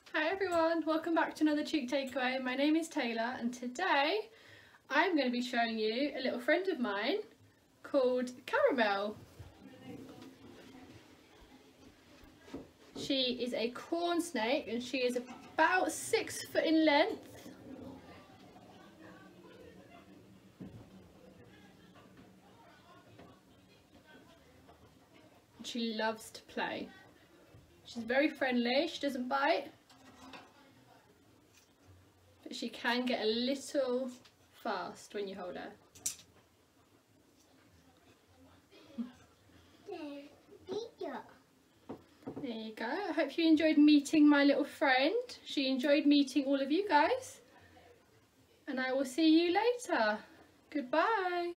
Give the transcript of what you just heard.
Hi everyone, welcome back to another Cheek Takeaway. My name is Taylor and today I'm going to be showing you a little friend of mine called Caramel. She is a corn snake and she is about 6 foot in length. She loves to play. She's very friendly, she doesn't bite, but she can get a little fast when you hold her. There you go. I hope you enjoyed meeting my little friend. She enjoyed meeting all of you guys. And I will see you later. Goodbye.